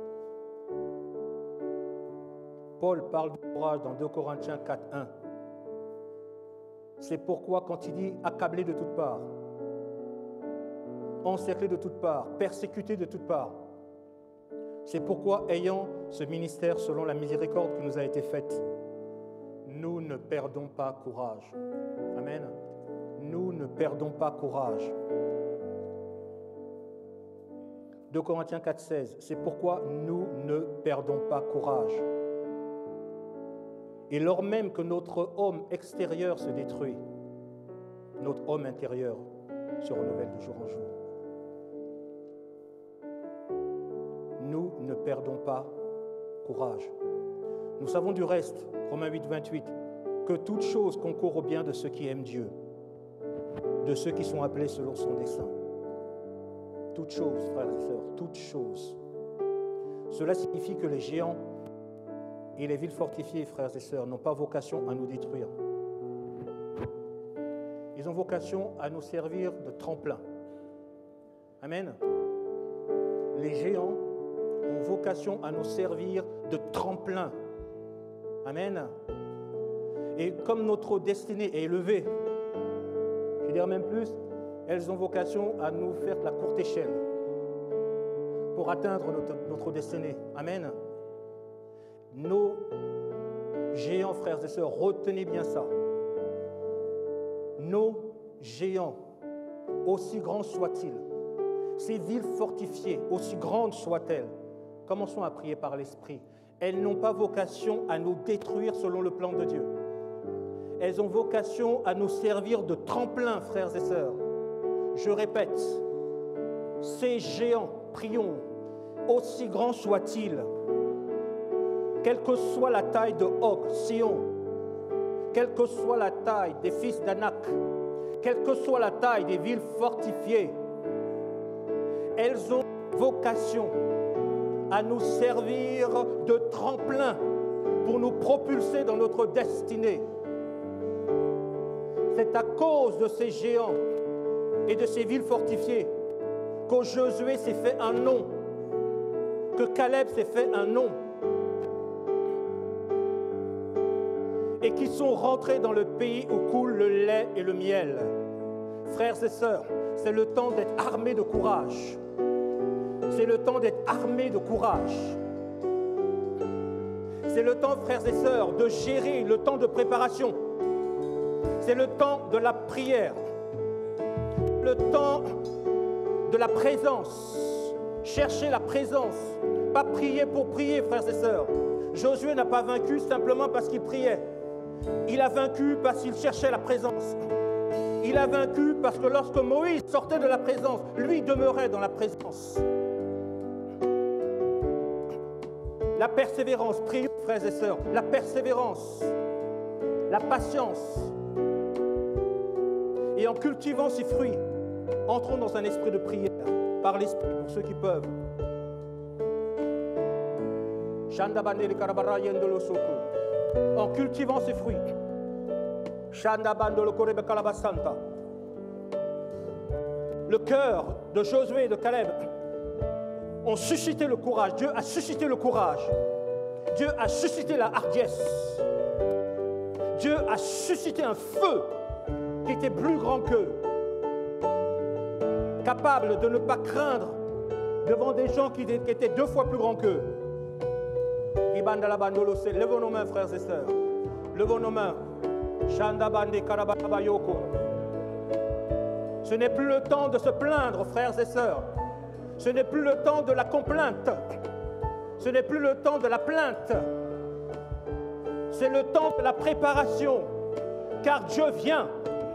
Paul parle de courage dans 2 Corinthiens 4:1. C'est pourquoi quand il dit accablé de toutes parts, encerclé de toutes parts, persécuté de toutes parts, c'est pourquoi, ayant ce ministère selon la miséricorde qui nous a été faite, nous ne perdons pas courage. Amen. Nous ne perdons pas courage. 2 Corinthiens 4:16, c'est pourquoi nous ne perdons pas courage. Et lors même que notre homme extérieur se détruit, notre homme intérieur se renouvelle de jour en jour. Nous ne perdons pas courage. Nous savons du reste, Romains 8:28, que toute chose concourt au bien de ceux qui aiment Dieu, de ceux qui sont appelés selon son dessein. Toutes choses, frères et sœurs, toutes choses. Cela signifie que les géants et les villes fortifiées, frères et sœurs, n'ont pas vocation à nous détruire. Ils ont vocation à nous servir de tremplin. Amen. Les géants ont vocation à nous servir de tremplin. Amen. Et comme notre destinée est élevée, je vais dire même plus, elles ont vocation à nous faire la courte échelle pour atteindre notre destinée. Amen. Nos géants, frères et sœurs, retenez bien ça. Nos géants, aussi grands soient-ils, ces villes fortifiées, aussi grandes soient-elles, commençons à prier par l'Esprit. Elles n'ont pas vocation à nous détruire selon le plan de Dieu. Elles ont vocation à nous servir de tremplin, frères et sœurs. Je répète, ces géants, prions, aussi grands soient-ils, quelle que soit la taille de Og, Sion, quelle que soit la taille des fils d'Anak, quelle que soit la taille des villes fortifiées, elles ont vocation à nous servir de tremplin pour nous propulser dans notre destinée. C'est à cause de ces géants et de ces villes fortifiées que Josué s'est fait un nom, que Caleb s'est fait un nom, et qui sont rentrés dans le pays où coule le lait et le miel. Frères et sœurs, c'est le temps d'être armés de courage. C'est le temps d'être armés de courage. C'est le temps, frères et sœurs, de gérer le temps de préparation. C'est le temps de la prière. Le temps de la présence. Chercher la présence. Pas prier pour prier, frères et sœurs. Josué n'a pas vaincu simplement parce qu'il priait. Il a vaincu parce qu'il cherchait la présence. Il a vaincu parce que lorsque Moïse sortait de la présence, lui demeurait dans la présence. La persévérance, prions, frères et sœurs, la persévérance, la patience. Et en cultivant ces fruits, entrons dans un esprit de prière, par l'esprit, pour ceux qui peuvent. En cultivant ces fruits, le cœur de Josué et de Caleb ont suscité le courage. Dieu a suscité le courage. Dieu a suscité la hardiesse. Dieu a suscité un feu qui était plus grand qu'eux, capable de ne pas craindre devant des gens qui étaient 2 fois plus grands qu'eux. Levons nos mains, frères et sœurs. Levons nos mains. Ce n'est plus le temps de se plaindre, frères et sœurs. Ce n'est plus le temps de la complainte. Ce n'est plus le temps de la plainte. C'est le temps de la préparation. Car Dieu vient.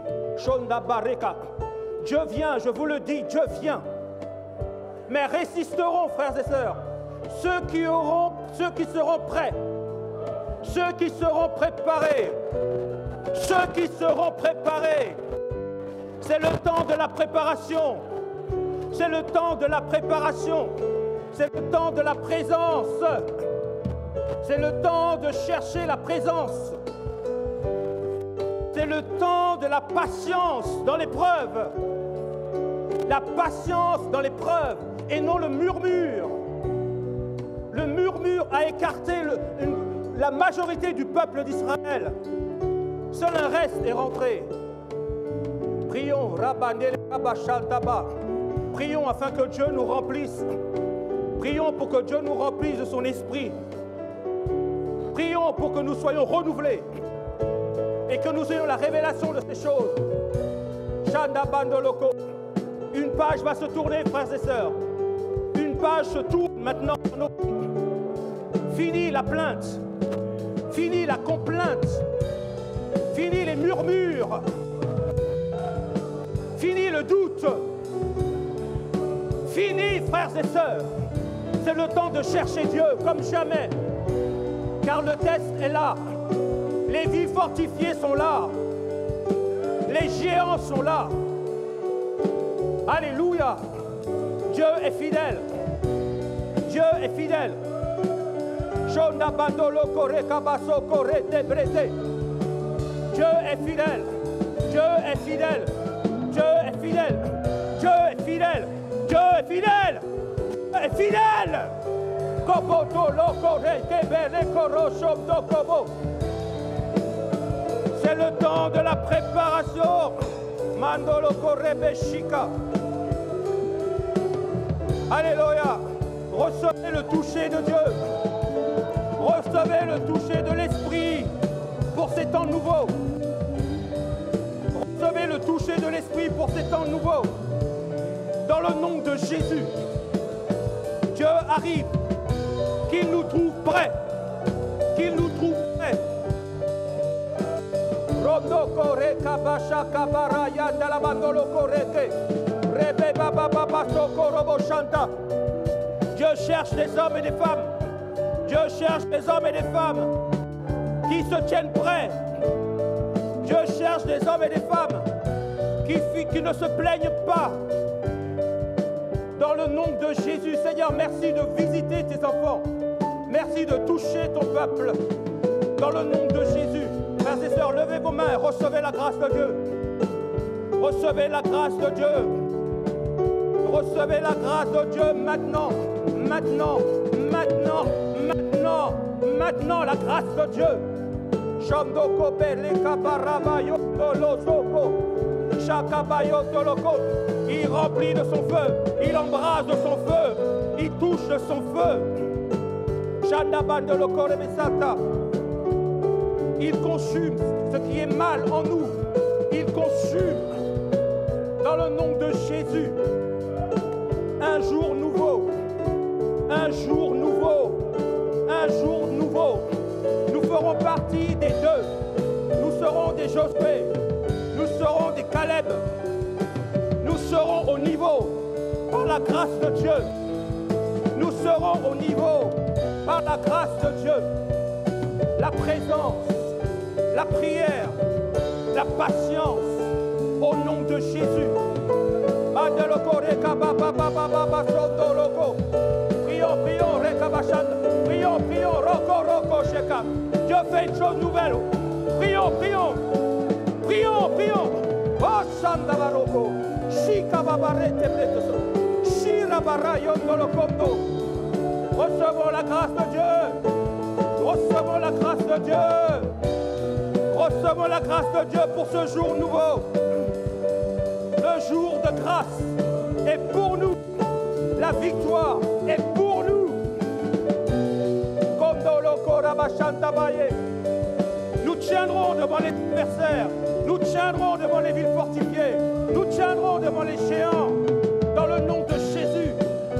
Dieu vient, je vous le dis, Dieu vient. Mais résisteront, frères et sœurs, ceux qui seront prêts, ceux qui seront préparés, ceux qui seront préparés. C'est le temps de la préparation. C'est le temps de la préparation. C'est le temps de la présence. C'est le temps de chercher la présence. C'est le temps de la patience dans l'épreuve. La patience dans l'épreuve et non le murmure. Le murmure a écarté la majorité du peuple d'Israël. Seul un reste est rentré. Prions, prions afin que Dieu nous remplisse. Prions pour que Dieu nous remplisse de son esprit. Prions pour que nous soyons renouvelés et que nous ayons la révélation de ces choses. Une page va se tourner, frères et sœurs. Une page se tourne maintenant. Fini la plainte. Fini la complainte. Fini les murmures. Fini le doute. Fini, frères et sœurs. C'est le temps de chercher Dieu comme jamais. Car le test est là. Les villes fortifiées sont là. Les géants sont là. Alléluia. Dieu est fidèle. Dieu est fidèle. Dieu est fidèle. Dieu est fidèle. Dieu est fidèle. Dieu est fidèle. Dieu est fidèle. Dieu est fidèle. C'est le temps de la préparation. Mandolo Korebeshika. Alléluia. Recevez le toucher de Dieu. Recevez le toucher de l'Esprit pour ces temps nouveaux. Recevez le toucher de l'Esprit pour ces temps nouveaux. Dans le nom de Jésus, Dieu arrive, qu'il nous trouve prêts, qu'il nous trouve prêts. Dieu cherche des hommes et des femmes. Dieu cherche des hommes et des femmes qui se tiennent prêts. Dieu cherche des hommes et des femmes qui ne se plaignent pas. Dans le nom de Jésus, Seigneur, merci de visiter tes enfants. Merci de toucher ton peuple. Dans le nom de Jésus, frères et sœurs, levez vos mains, recevez la grâce de Dieu. Recevez la grâce de Dieu. Recevez la grâce de Dieu maintenant, maintenant, maintenant, maintenant, maintenant, la grâce de Dieu. Il remplit de son feu, il embrase de son feu, il touche de son feu. Il consume ce qui est mal en nous. Il consume dans le nom de Jésus. Un jour nouveau, un jour nouveau, un jour nouveau. Nous ferons partie des deux. Nous serons des Josué, nous serons des Caleb. Nous serons au niveau par la grâce de Dieu. Nous serons au niveau par la grâce de Dieu. La présence, la prière, la patience au nom de Jésus. Prions, prions, prions, prions, roko, sheka. Dieu fait une chose nouvelle. Prions, prions, prions, prions. Oh, Sandavaroko, Shika Babarete Breteso, Shira Barayondolokondo. Recevons la grâce de Dieu. Recevons la grâce de Dieu. Recevons la grâce de Dieu pour ce jour nouveau. Le jour de grâce est pour nous. La victoire est pour nous. Nous tiendrons devant les adversaires. Nous tiendrons devant les villes fortifiées. Nous tiendrons devant les géants. Dans le nom de Jésus.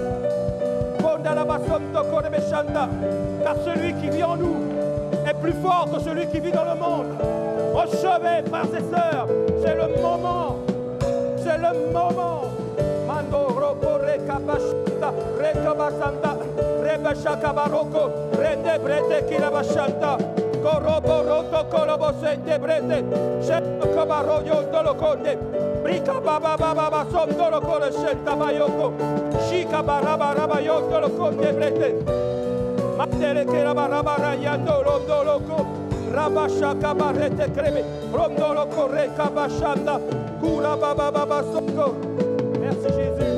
Car celui qui vit en nous est plus fort que celui qui vit dans le monde. Recevez, frères et sœurs, c'est le moment. C'est le moment. Mando roko rekabashanta rekabasanta rebashaka baroko rende brete kirabashanta korobo roto korobo sente brete sheko baroyo dolokonde brika baba baba sondolo kore shenta bayoko shika baraba raba yo dolokonde brete matere kirabaraba rayando rondoloko rabashaka barete krebe rondoloko rekabashanda kura baba baba soko. Merci Jésus.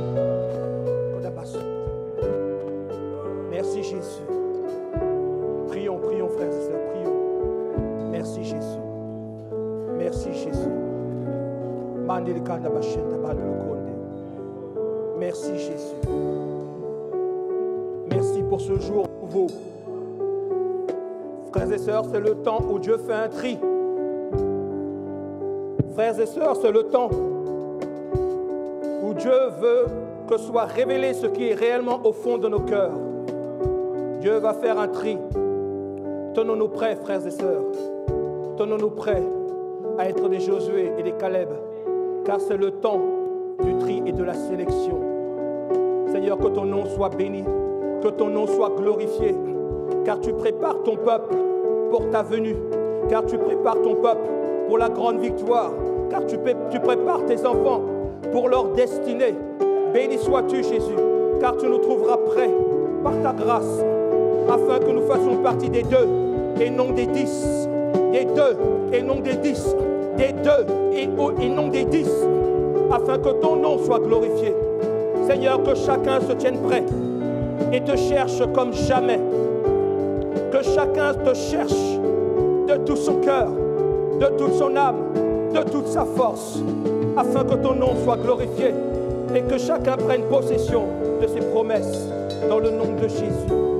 Merci Jésus. Prions, prions frères et sœurs, prions. Merci Jésus. Merci Jésus. Merci Jésus. Merci pour ce jour nouveau. Frères et sœurs, c'est le temps où Dieu fait un tri. Frères et sœurs, c'est le temps où Dieu veut que soit révélé ce qui est réellement au fond de nos cœurs. Dieu va faire un tri. Tenons-nous prêts, frères et sœurs. Tenons-nous prêts à être des Josué et des Caleb, car c'est le temps du tri et de la sélection. Seigneur, que ton nom soit béni, que ton nom soit glorifié, car tu prépares ton peuple pour ta venue, car tu prépares ton peuple pour la grande victoire, car tu prépares tes enfants pour leur destinée. Béni sois-tu, Jésus, car tu nous trouveras prêts par ta grâce, afin que nous fassions partie des deux et non des 10, des deux et non des 10, des deux et non des 10, afin que ton nom soit glorifié. Seigneur, que chacun se tienne prêt et te cherche comme jamais, que chacun te cherche de tout son cœur, de toute son âme, de toute sa force, afin que ton nom soit glorifié et que chacun prenne possession de ses promesses dans le nom de Jésus.